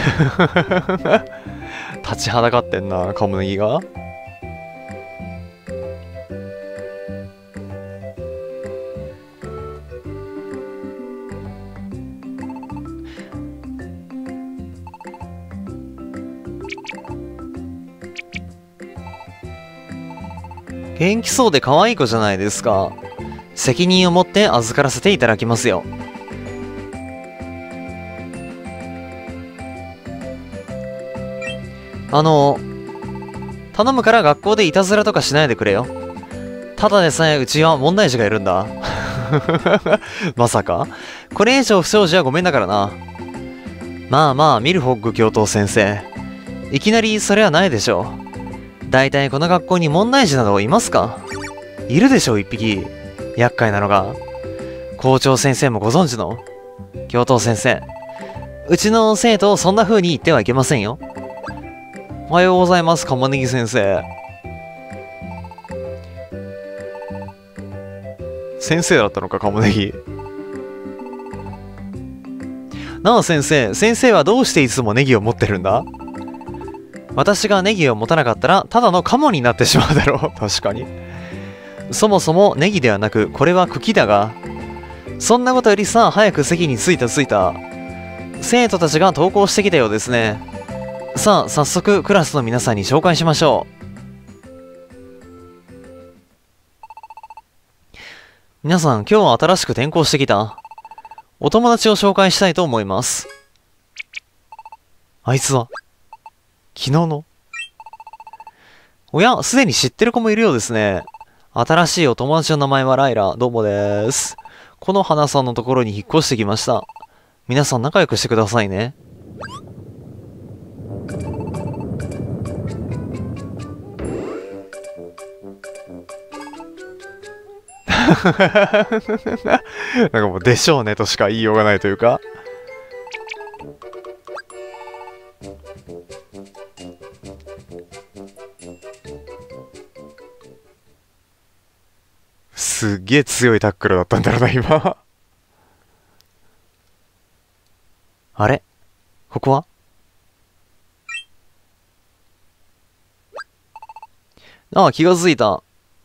立ちはだかってんな、カモネギが。元気そうで可愛い子じゃないですか。責任を持って預からせていただきますよ。頼むから学校でいたずらとかしないでくれよ。ただでさえうちは問題児がいるんだ。まさかこれ以上不祥事はごめんだからな。まあまあ、ミルホッグ教頭先生。いきなりそれはないでしょう。だいたいこの学校に問題児などいますか？いるでしょう、一匹。厄介なのが。校長先生もご存知の？教頭先生。うちの生徒をそんな風に言ってはいけませんよ。おはようございます、カモネギ先生。先生だったのか、カモネギ。なあ先生、先生はどうしていつもネギを持ってるんだ？私がネギを持たなかったら、ただのカモになってしまうだろう。確かに。そもそもネギではなく、これは茎だが。そんなことよりさ、早く席に着いた。生徒たちが登校してきたようですね。さあ、早速クラスの皆さんに紹介しましょう。皆さん、今日は新しく転校してきたお友達を紹介したいと思います。あいつは昨日の？おや、すでに知ってる子もいるようですね。新しいお友達の名前はライラ。どうもです。この花さんのところに引っ越してきました。皆さん仲良くしてくださいね。なんかもうでしょうねとしか言いようがないというか。すっげえ強いタックルだったんだろうな、今。あれ？ここは？ああ、気がついた。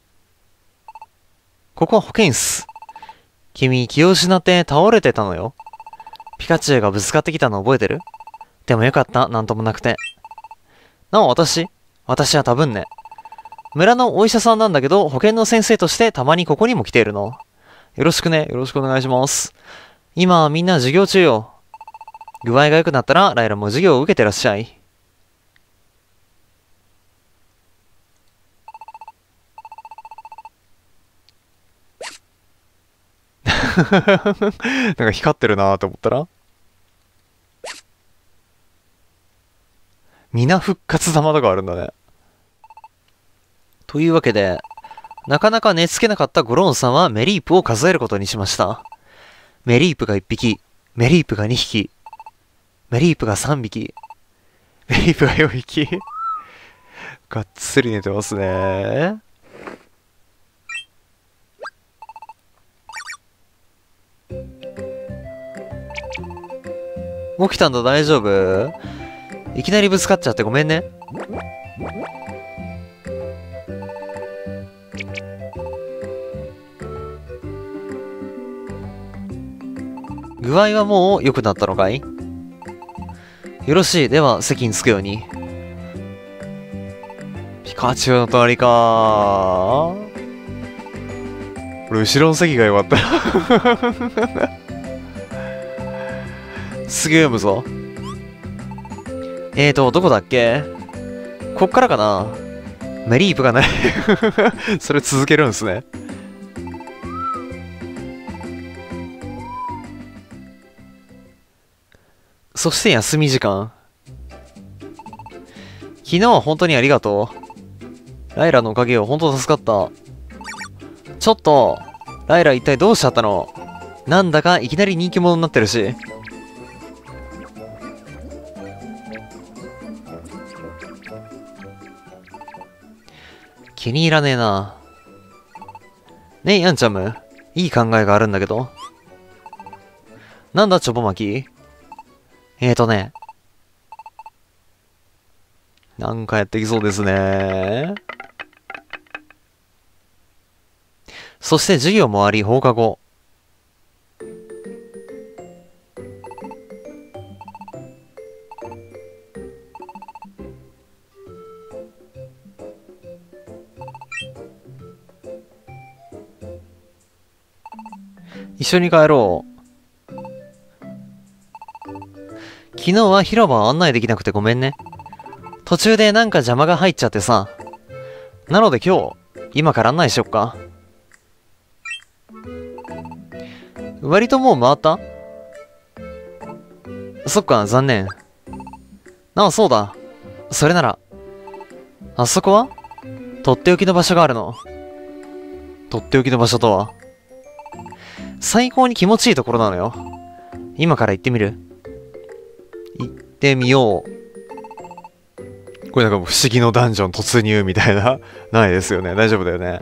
ここは保健室。君、気を失って倒れてたのよ。ピカチュウがぶつかってきたの覚えてる？でもよかった、なんともなくて。なあ、私は多分ね。村のお医者さんなんだけど、保健の先生としてたまにここにも来ているの。よろしくね、よろしくお願いします。今、みんな授業中よ。具合が良くなったら、ライラも授業を受けてらっしゃい。なんか光ってるなーと思ったら、皆復活玉とかあるんだね。というわけで、なかなか寝つけなかったゴロンさんはメリープを数えることにしました。メリープが1匹、メリープが2匹、メリープが3匹、メリープが4匹。がっつり寝てますね。起きたんだ、大丈夫？いきなりぶつかっちゃってごめんね。具合はもう良くなったのかい？よろしい。では席に着くように。ピカチュウの隣かー。俺後ろの席が良かった。すぐ読むぞ。どこだっけ？こっからかな？メリープがない。それ続けるんすね。そして休み時間。昨日は本当にありがとう。ライラのおかげよ、本当助かった。ちょっと、ライラ一体どうしちゃったの？なんだかいきなり人気者になってるし。気に入らねえな。ねえ、ヤンチャム。いい考えがあるんだけど。なんだ、チョボマキ？ね、 なんかやってきそうですね。そして授業も終わり、放課後。一緒に帰ろう。昨日は広場を案内できなくてごめんね。途中でなんか邪魔が入っちゃってさ。なので今から案内しよっか。割ともう回った？そっか、残念。ああ、そうだ。それなら。あそこはとっておきの場所があるの。とっておきの場所とは最高に気持ちいいところなのよ。今から行ってみる？行ってみよう。これなんかもう不思議のダンジョン突入みたいな、ないですよね。大丈夫だよね。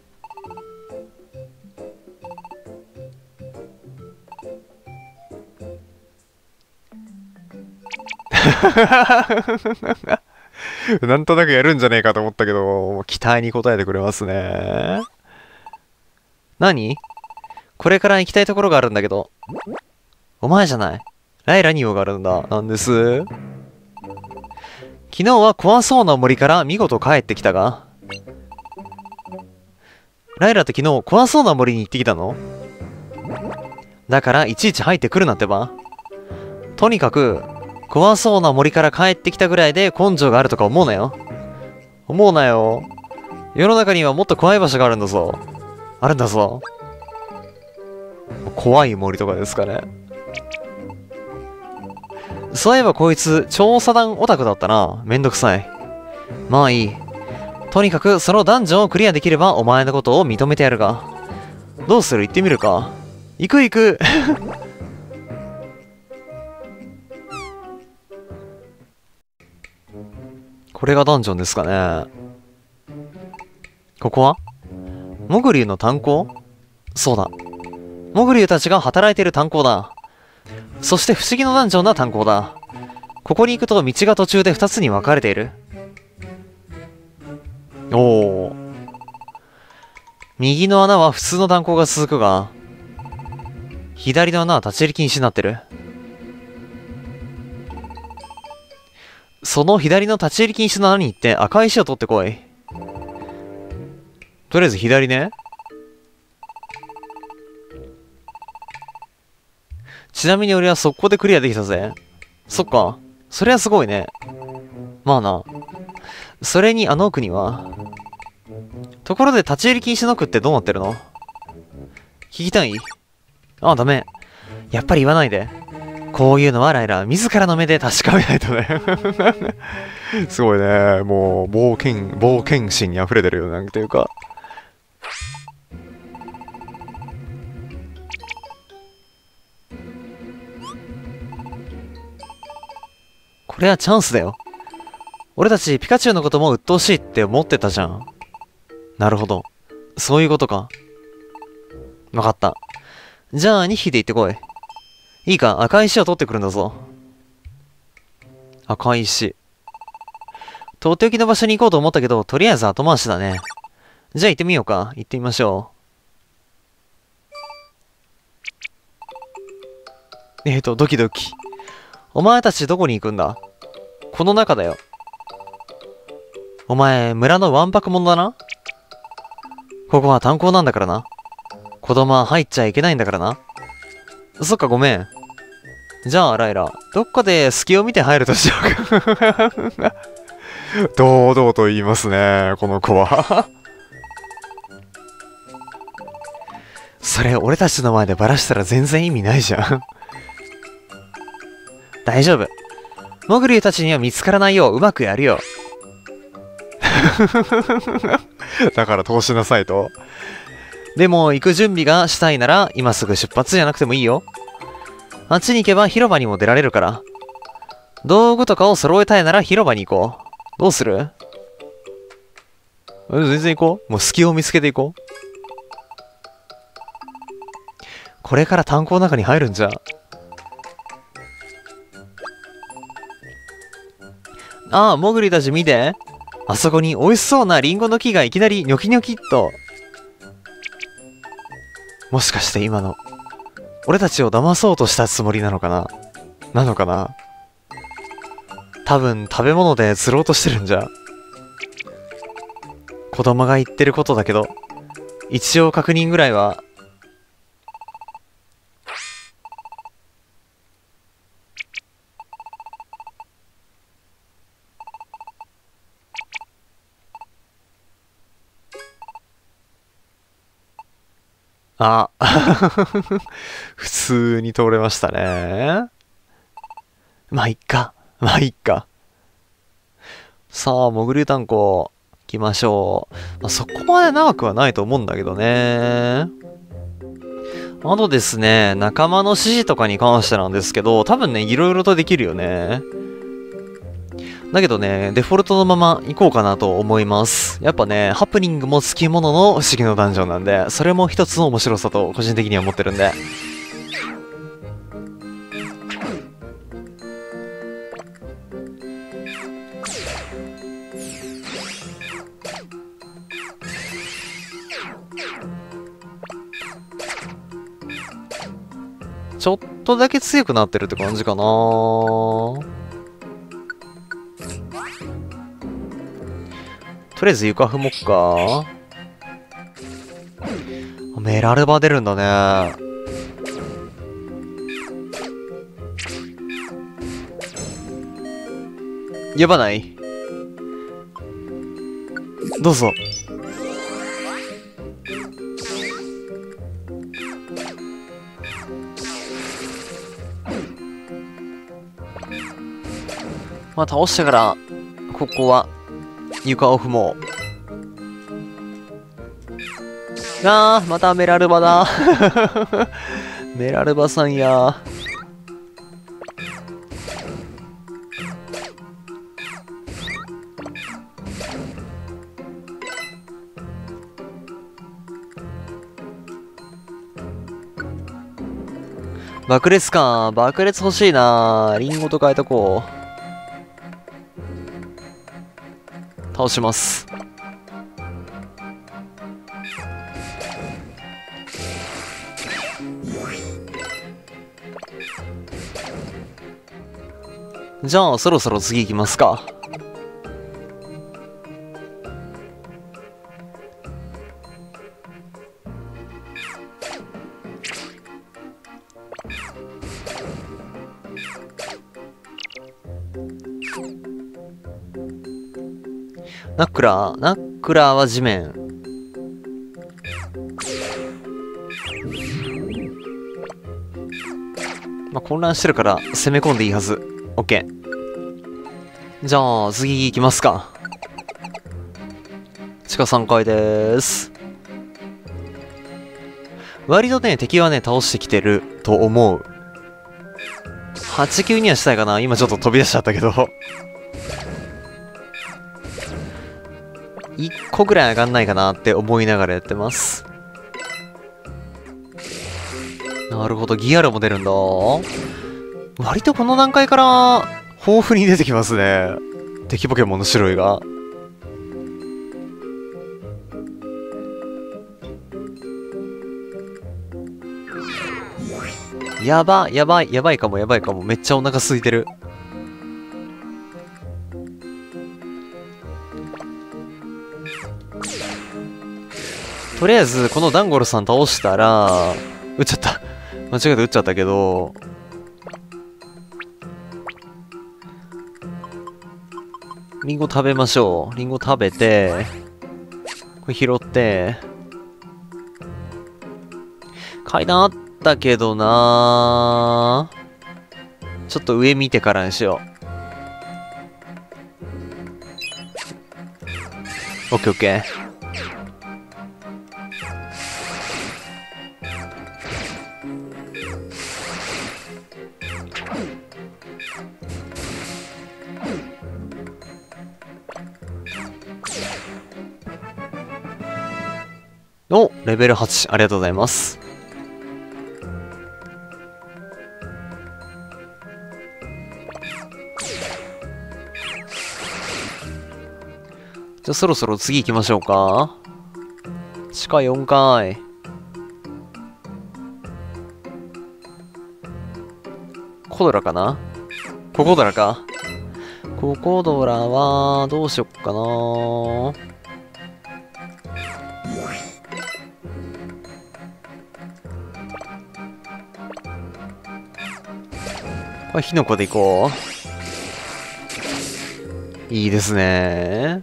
なんとなくやるんじゃねえかと思ったけど、期待に応えてくれますね。何？これから行きたいところがあるんだけど。お前じゃない。ライラに用があるんだ。なんです。昨日は怖そうな森から見事帰ってきたが。ライラって昨日怖そうな森に行ってきたの？だからいちいち入ってくるなってば。とにかく、怖そうな森から帰ってきたぐらいで根性があるとか思うなよ。思うなよ。世の中にはもっと怖い場所があるんだぞ。あるんだぞ。怖い森とかですかね。そういえばこいつ、調査団オタクだったな。めんどくさい。まあいい。とにかくそのダンジョンをクリアできればお前のことを認めてやるが。どうする？行ってみるか。行く行く。これがダンジョンですかね。ここはモグリュウの炭鉱？そうだ。モグリュウたちが働いている炭鉱だ。そして不思議のダンジョンな炭鉱だ。ここに行くと道が途中で2つに分かれている。おお。右の穴は普通の炭鉱が続くが、左の穴は立ち入り禁止になってる。その左の立ち入り禁止の穴に行って赤い石を取ってこい。とりあえず左ね。ちなみに俺は速攻でクリアできたぜ。そっか。それはすごいね。まあな。それにあの奥には。ところで立ち入り禁止の奥ってどうなってるの？聞きたい？ああ、ダメ。やっぱり言わないで。こういうのはライラ、自らの目で確かめないとね。すごいね。もう、冒険心に溢れてるよ。なんていうか。これはチャンスだよ。俺たちピカチュウのことも鬱陶しいって思ってたじゃん。なるほど。そういうことか。わかった。じゃあ2匹で行ってこい。いいか、赤い石を取ってくるんだぞ。赤い石。とっておきの場所に行こうと思ったけど、とりあえず後回しだね。じゃあ行ってみようか。行ってみましょう。ドキドキ。お前たちどこに行くんだ？この中だよ。お前、村のわんぱく者だな。ここは炭鉱なんだからな。子供は入っちゃいけないんだからな。そっか、ごめん。じゃあ、ライラ、どっかで隙を見て入るとしようか。堂々と言いますね、この子は。それ、俺たちの前でバラしたら全然意味ないじゃん。大丈夫。モグリュウたちには見つからないよううまくやるよ。だから通しなさいと。でも行く準備がしたいなら今すぐ出発じゃなくてもいいよ。あっちに行けば広場にも出られるから。道具とかを揃えたいなら広場に行こう。どうする？全然行こう。もう隙を見つけていこう。これから炭鉱の中に入るんじゃ。 ああ、モグリたち見て。あそこに美味しそうなリンゴの木がいきなりニョキニョキっと。もしかして今の、俺たちを騙そうとしたつもりなのかな？なのかな？多分食べ物で釣ろうとしてるんじゃ。子供が言ってることだけど、一応確認ぐらいは。あ、普通に通れましたね。まあ、いっか。まあ、いっか。さあ、潜り炭鉱、行きましょう。まあ、そこまで長くはないと思うんだけどね。あとですね、仲間の指示とかに関してなんですけど、多分ね、いろいろとできるよね。だけどね、デフォルトのまま行こうかなと思います。やっぱね、ハプニングもつきものの不思議のダンジョンなんで、それも一つの面白さと個人的には思ってるんで。ちょっとだけ強くなってるって感じかな。とりあえず床踏もっか。メラルバ出るんだね。やばない？どうぞ。まあ倒してから、ここは床を踏もう。あー、またメラルバだ。メラルバさんや。爆裂か。爆裂欲しいな。リンゴと変えとこう。倒します。じゃあ、そろそろ次行きますか。ナックラーは地面。まあ、混乱してるから攻め込んでいいはず。オッケー。じゃあ、次行きますか。地下3階でーす。割とね、敵はね、倒してきてると思う。8級にはしたいかな。今ちょっと飛び出しちゃったけど。1個ぐらい上がんないかなって思いながらやってます。なるほど、ギアルも出るんだ。割とこの段階から豊富に出てきますね。敵ポケモンの種類が。やばいかも。めっちゃお腹空いてる。とりあえず、このダンゴルさん倒したら、撃っちゃった。間違えて撃っちゃったけど、リンゴ食べましょう。リンゴ食べて、これ拾って、階段あったけどなー、ちょっと上見てからにしよう。オッケーオッケー。お、レベル8、ありがとうございます。 じゃあそろそろ次行きましょうか。地下4階。コドラかな？ココドラか。ココドラは、どうしよっかな。これ火の粉で行こう。いいですね。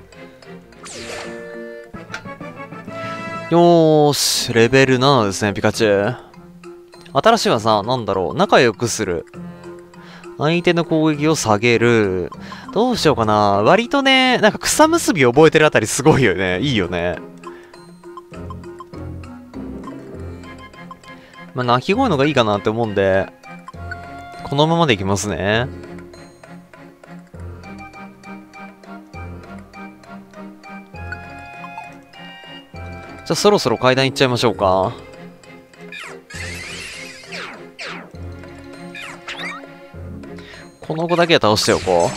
よーし、レベル7ですね、ピカチュウ。新しい技、なんだろう、仲良くする。相手の攻撃を下げる。どうしようかな。割とね、なんか草結び覚えてるあたりすごいよね。いいよね。まあ、鳴き声のがいいかなって思うんで、このままでいきますね。じゃあそろそろ階段行っちゃいましょうか。この子だけは倒しておこ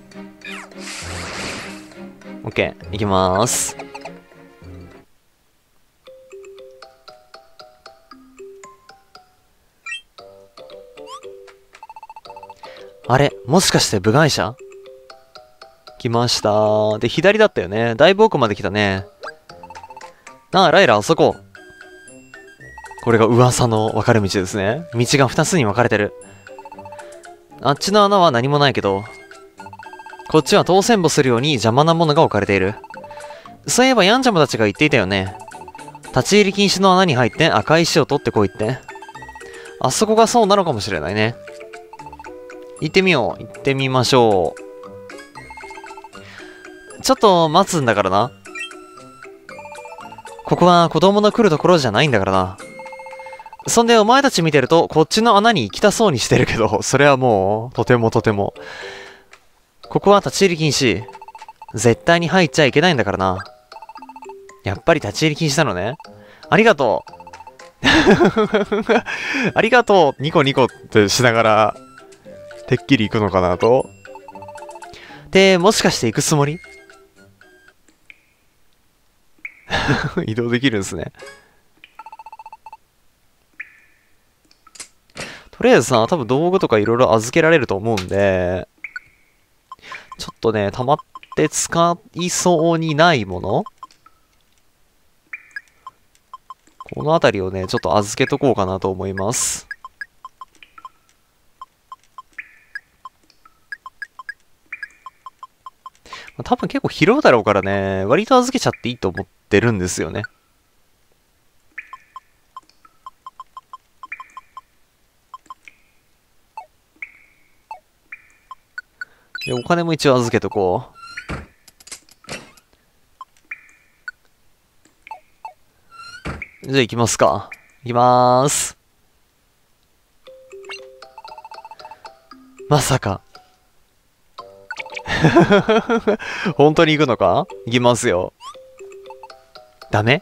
う。OK、行きまーす。あれ、もしかして部外者？来ました。で、左だったよね。だいぶ奥まで来たね。ああ、ライラ、あそこ。これが噂の分かれ道ですね。道が2つに分かれてる。あっちの穴は何もないけど、こっちは当選簿するように邪魔なものが置かれている。そういえばヤンジャムたちが言っていたよね。立ち入り禁止の穴に入って赤い石を取ってこいって。あそこがそうなのかもしれないね。行ってみよう。行ってみましょう。ちょっと待つんだからな。ここは子供の来るところじゃないんだからな。そんでお前たち見てるとこっちの穴に行きたそうにしてるけど、それはもうとてもとても。ここは立ち入り禁止。絶対に入っちゃいけないんだからな。やっぱり立ち入り禁止なのね。ありがとう。ありがとう。ニコニコってしながら、てっきり行くのかなと。で、もしかして行くつもり？移動できるんですね。とりあえずさ、多分道具とかいろいろ預けられると思うんで、ちょっとね、溜まって使いそうにないもの、この辺りをね、ちょっと預けとこうかなと思います。多分結構広いだろうからね、割と預けちゃっていいと思ってるんですよね。で、お金も一応預けとこう。じゃあ行きますか。行きまーす。まさか。本当に行くのか？行きますよ。ダメ？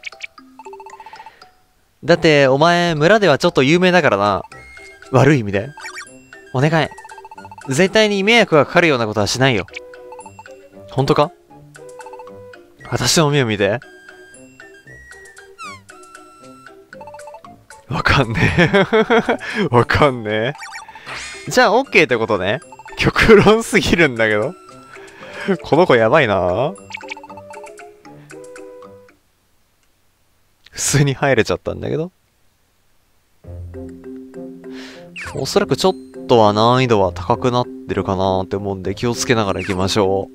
だって、お前、村ではちょっと有名だからな。悪い意味で。お願い。絶対に迷惑がかかるようなことはしないよ。本当か？私の目を見て。わかんねえ。わかんねえ。じゃあ、OK ってことね。極論すぎるんだけど。この子やばいな。普通に入れちゃったんだけど。おそらくちょっとは難易度は高くなってるかなって思うんで気をつけながら行きましょ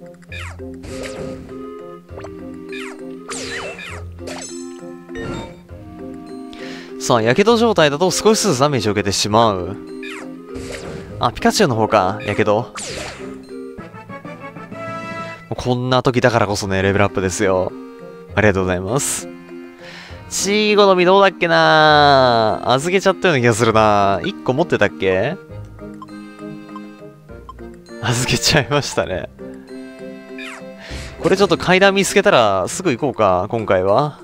う。さあ、やけど状態だと少しずつダメージを受けてしまう。あ、ピカチュウの方か、やけど。こんな時だからこそね、レベルアップですよ。ありがとうございます。チーゴの実どうだっけなぁ。預けちゃったような気がするなぁ。1個持ってたっけ？預けちゃいましたね。これちょっと階段見つけたらすぐ行こうか、今回は。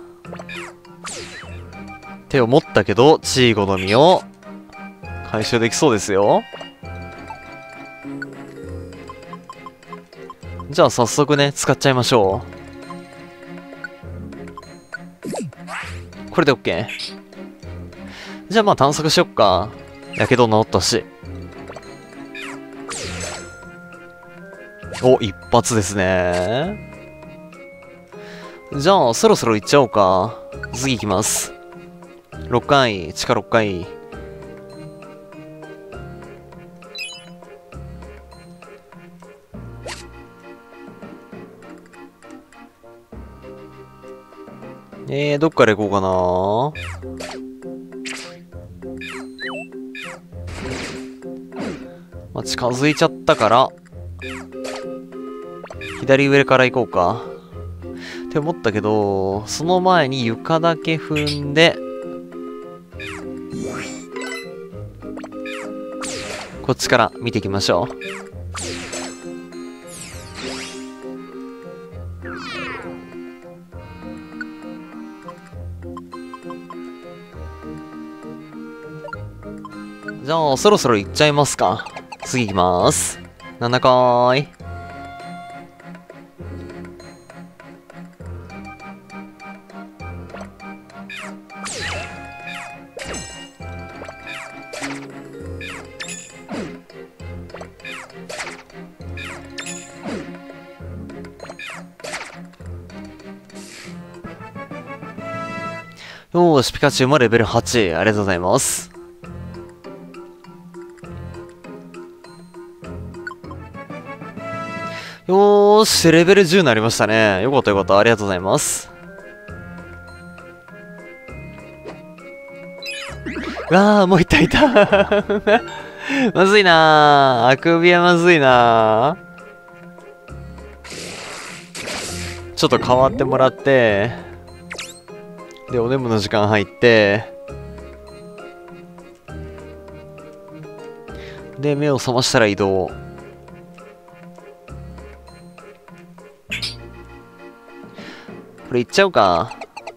って思ったけど、チーゴの実を回収できそうですよ。じゃあ早速ね、使っちゃいましょう。 これで OK。じゃあまあ探索しよっか。やけど治ったし。お、一発ですね。じゃあ、そろそろ行っちゃおうか。次行きます。6回、地下6回。どっから行こうかな。まあ、近づいちゃったから、左上から行こうか。って思ったけど、その前に床だけ踏んで、こっちから見ていきましょう。じゃあ、そろそろ行っちゃいますか。次行きます。7回。よーし、ピカチュウもレベル8。ありがとうございます。よーし、レベル10になりましたね。よかったよかった。ありがとうございます。うわー、もういたいた。まずいなー。あくびはまずいなー。ちょっと変わってもらって、で、お眠の時間入って、で、目を覚ましたら移動。これいっちゃうか。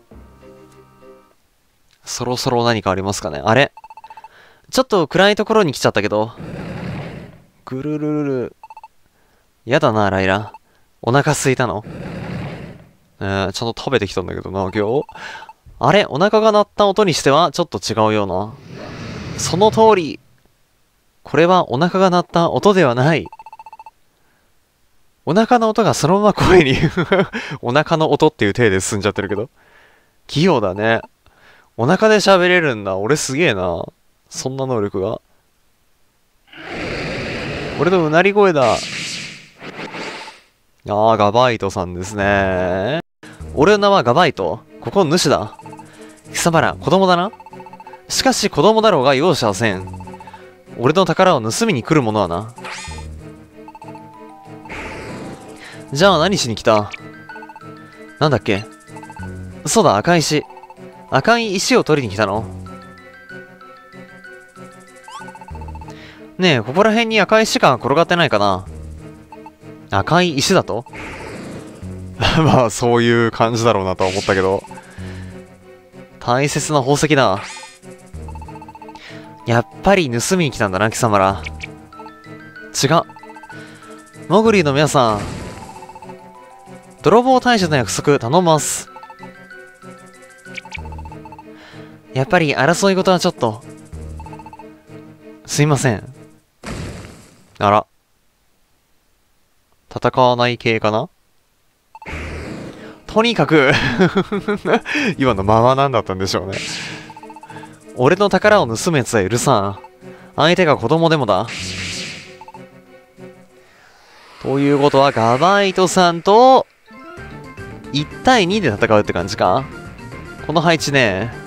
そろそろ何かありますかね。あれちょっと暗いところに来ちゃったけど。ぐるるるる。やだな、ライラ。お腹空いたの？ちゃんと食べてきたんだけどな、今日。あれお腹が鳴った音にしてはちょっと違うような。その通り。これはお腹が鳴った音ではない。お腹の音がそのまま声にお腹の音っていう体で進んじゃってるけど。器用だね。お腹で喋れるんだ。俺すげえな。そんな能力が。俺のうなり声だ。ガバイトさんですね。俺の名はガバイト。ここの主だ。貴様ら子供だな。しかし子供だろうが容赦はせん。俺の宝を盗みに来る者はな。じゃあ何しに来た？なんだっけ？そうだ、赤石。赤い石を取りに来たの？ねえ、ここら辺に赤い石が転がってないかな？赤い石だとまあ、そういう感じだろうなとは思ったけど。大切な宝石だ。やっぱり盗みに来たんだな、貴様ら。違う。モグリーの皆さん。泥棒退治の約束頼ます。やっぱり争い事はちょっと。すいません。あら。戦わない系かな？とにかく今のままなんだったんでしょうね。俺の宝を盗むやつは許さん。相手が子供でもだ。ということはガバイトさんと1対2で戦うって感じか。この配置ね。